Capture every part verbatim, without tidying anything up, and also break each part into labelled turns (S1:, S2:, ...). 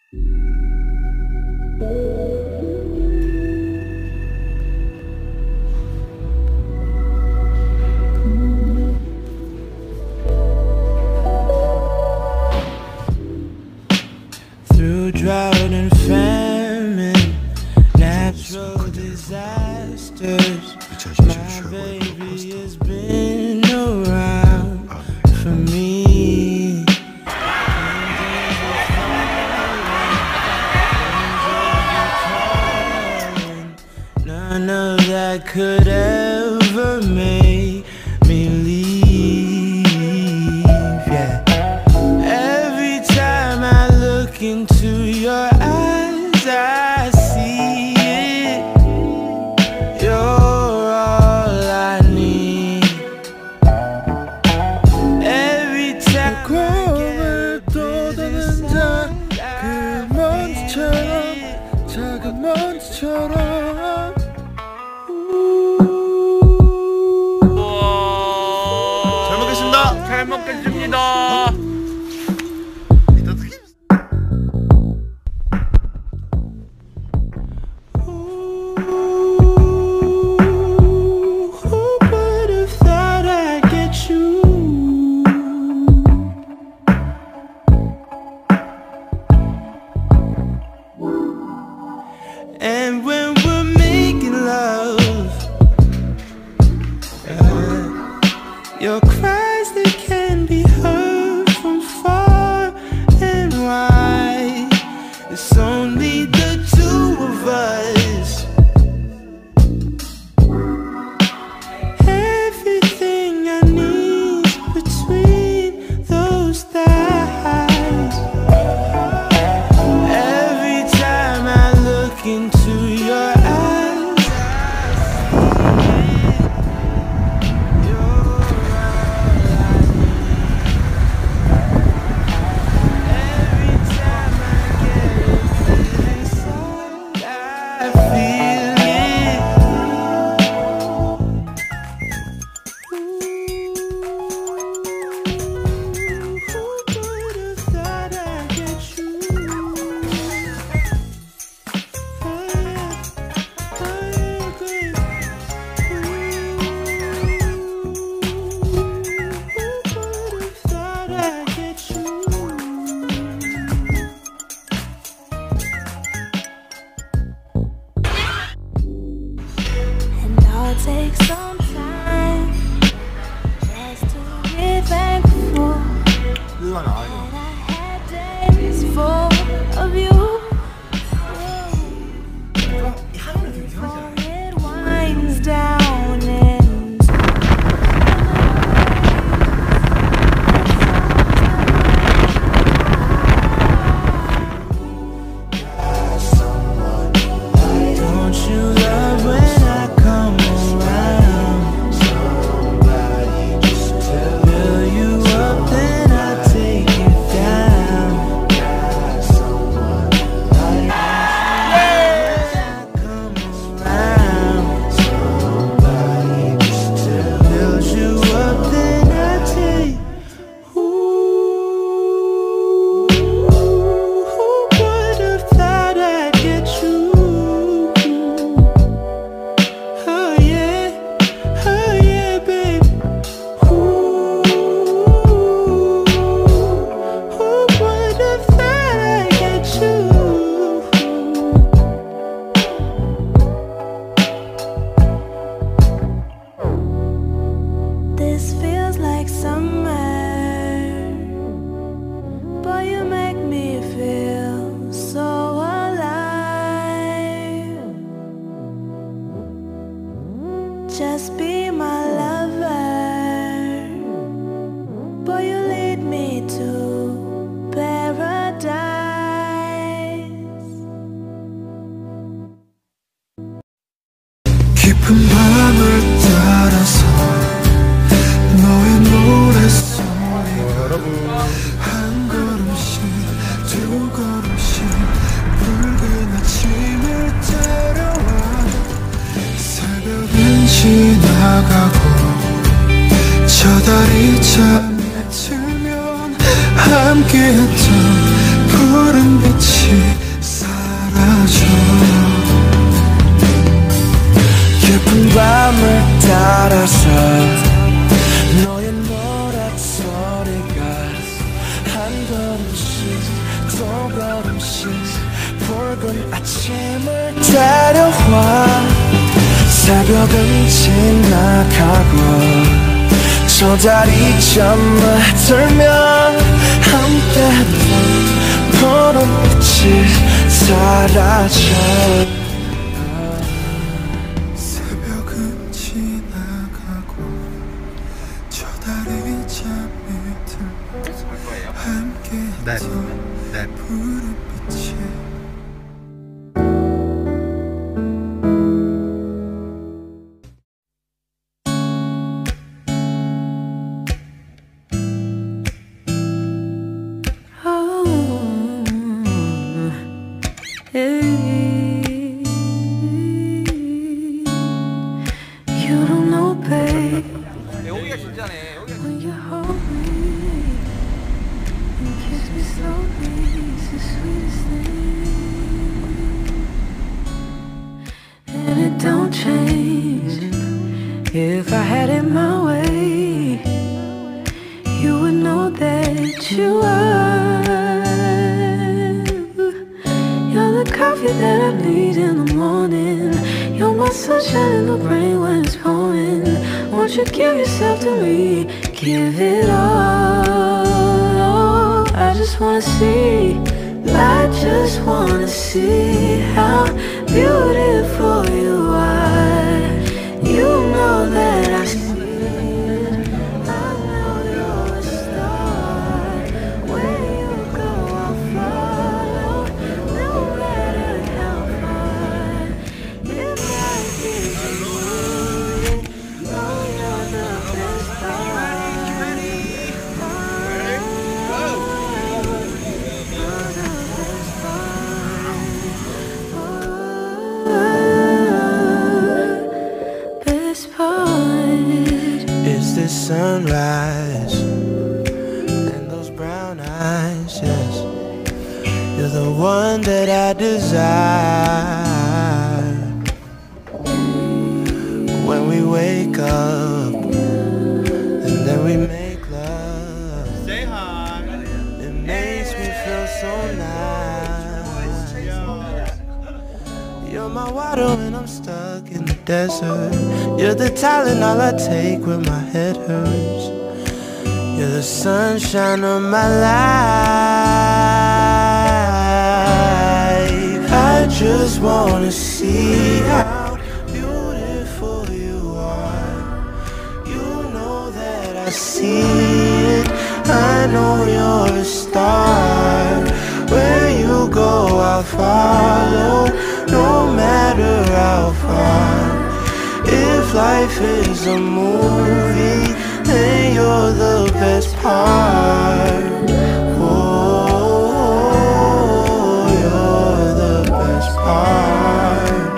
S1: Through drought and famine, natural disasters, my baby has been around for me. None of that could ever make me leave, yeah. Every time I look into your eyes, I see it. You're all I need. Every time
S2: 꿈을 돋아는 자, 그 먼지처럼, 작은 먼지처럼.
S3: 잘 먹겠습니다.
S4: 잘 먹겠습니다.
S1: And when we're making love, uh, your cries, they can be heard from far and wide. It's only the two of us. Everything I need between those thighs. Every time I look into your eyes, you're all I need. Every time I get it inside, I feel it. Who would have thought I'd get you?
S5: Take some time just to be thankful that I had days full of you. Before it winds down into
S1: Don't you love when I come around? Fill you up, then I take you down. Come around. Build you up, then I take. Ooh, who would have thought I'd get you? Oh yeah, oh yeah, babe. Ooh, who would have thought I'd get you?
S5: this feels like summer, boy, you make me feel so alive. Just be my lover, boy, you lead me to paradise.
S2: 깊은 밤을 따라서 너의 노랫소리가 한 걸음씩 두 걸음씩 붉은 아침을 따라와. 새벽은 지나가고 저 달이 잠에 들면 함께했던 푸른 빛이 조금씩 붉은 아침을 데려와 새벽은 지나가고 저 다리 잠을 들면 함께했던 푸른빛이 사라져 새벽은 지나가고 저 다리 잠이 들면 함께했던 푸른빛이
S5: Don't change. If I had it my way, you would know that you are. You're the coffee that I need in the morning. You're my sunshine in the rain when it's pouring. Won't you give yourself to me? Give it all. I just wanna see. I just wanna see how beautiful you are. You know that I see it. I know you're a star. Where you go, I'll follow. No matter how far. If life is a movie, oh, you're the best part.
S1: It's the sunrise and those brown eyes, yes. You're the one that I desire. When we wake up and then we make love,
S3: Say hi.
S1: it makes me feel so nice. You're my water when I'm stuck in the desert. You're the Tylenol I take when my head hurts. You're the sunshine of my life. I just wanna see how beautiful you are. You know that I see it. I know you're a star. Where you go, I'll follow. No matter how far. If life is a movie, then you're the best part. Oh, you're the best part.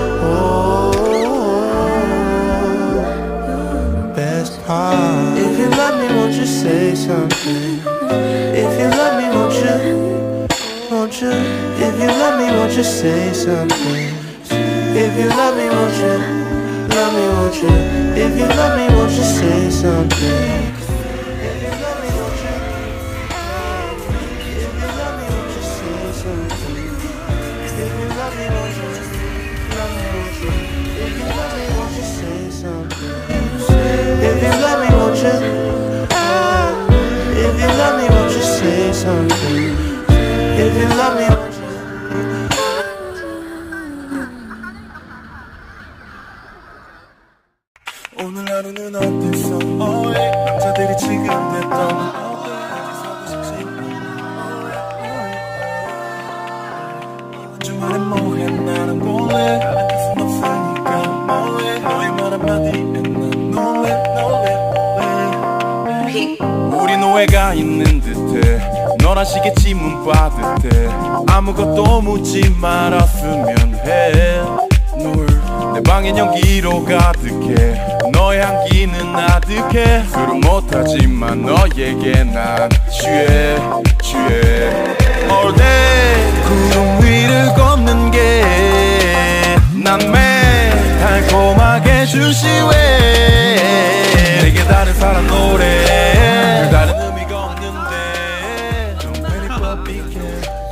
S1: Oh, best part. If you love me, won't you say something? If you love me, won't you? Won't you? If you love me, won't you say something? If you love me, won't you? Love me, won't you? If you love me, won't you say something? If you love me, won't you? If you love me, won't you say something? If you love me, won't you? Love me, won't you? If you love me, won't you say something? If you love me, won't you? If you love me, won't you say something? If you love me, won't you?
S2: 오늘 하루는 어땠어? Oh, yeah. 남자들이 지금 됐던 주말에 뭐해 나는 몰래 나는 뜻은 없으니까 몰래 너의 말 한마디에 난 놀래 놀래 놀래 우리 노예가 있는 듯해 넌 아시겠지 문바듯해 아무것도 묻지 말았으면 해 늘 내 방엔 연기로 가득해 너의 향기는 아득해 술은 못하지만 너에게 난 취해 취해 All day 구름 위를 걷는 게 난 매일 달콤하게 주시해 내게 다른 사람 노래 다른 의미가 없는데 Don't let it but be care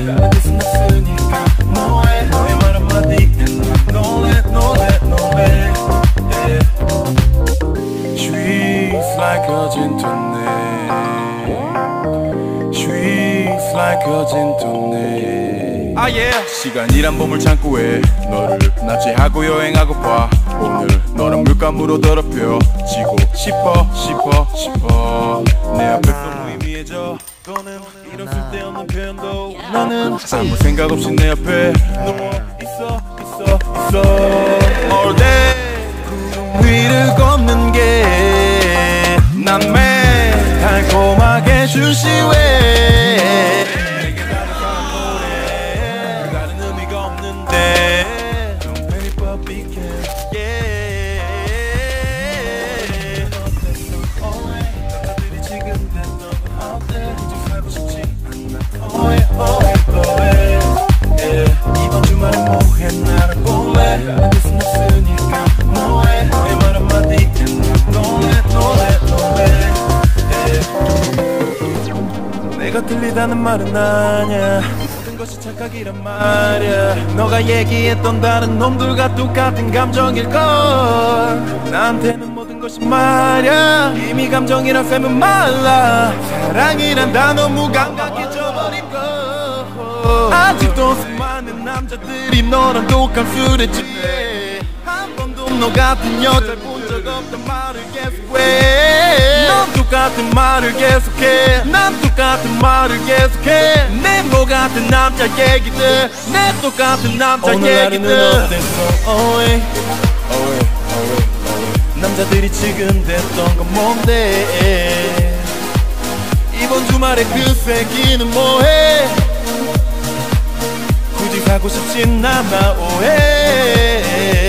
S2: 다른 뜻은 없으니까 뭐해 너의 말 한마디에 난 놀래 놀래 놀래 yeah. She's like a gentleman She's like a gentleman
S3: 아 예.
S2: 시간이란 보물 창고에 너를 납치하고 여행하고파 오늘 너랑 물감으로 더럽혀 지고 싶어 싶어 싶어 내 앞에서 무의미해져 너는 이런 쓸데없는 표현도 나는 아무 생각 없이 내 앞에 누워 있어 있어 있어 All day 구름 위를 걷는 게 난 매일 달콤하게 주시해 내게 다른 사람 노래 다른 의미가 없는데 Don't pay but be care yeah 남자들이 지금 됐던 어때 좀 살고 싶지 않나 오해 오해 오해 yeah 이번 주말에 뭐해 나를 볼래 다른 뜻은 없으니까 뭐해 너의 말 한마디에 난 놀래 놀래 놀래 내가 들리다는 말은 아냐 모든 것이 착각이란 말야 너가 얘기했던 다른 놈들과 똑같은 감정일걸 나한테는 모든 것이 말야 이미 감정이란 셈은 말라 사랑이란 단어 무감각해져버린 거 아직도 수많은 남자들이 너랑 똑같은 술에 취해 한 번도 너 같은 여자를 본 적 없단 말을 계속해 넌 똑같은 말을 계속해 난 똑같은 말을 계속해 네모 같은 남자 얘기들 내 똑같은 남자 오늘 얘기들 오늘 하루는 어땠어 어웨이 어웨이 어웨이 어웨이 남자들이 지금 됐던 건 뭔데 이번 주말에 그 새끼는 뭐해 굳이 가고 싶진 않아 오해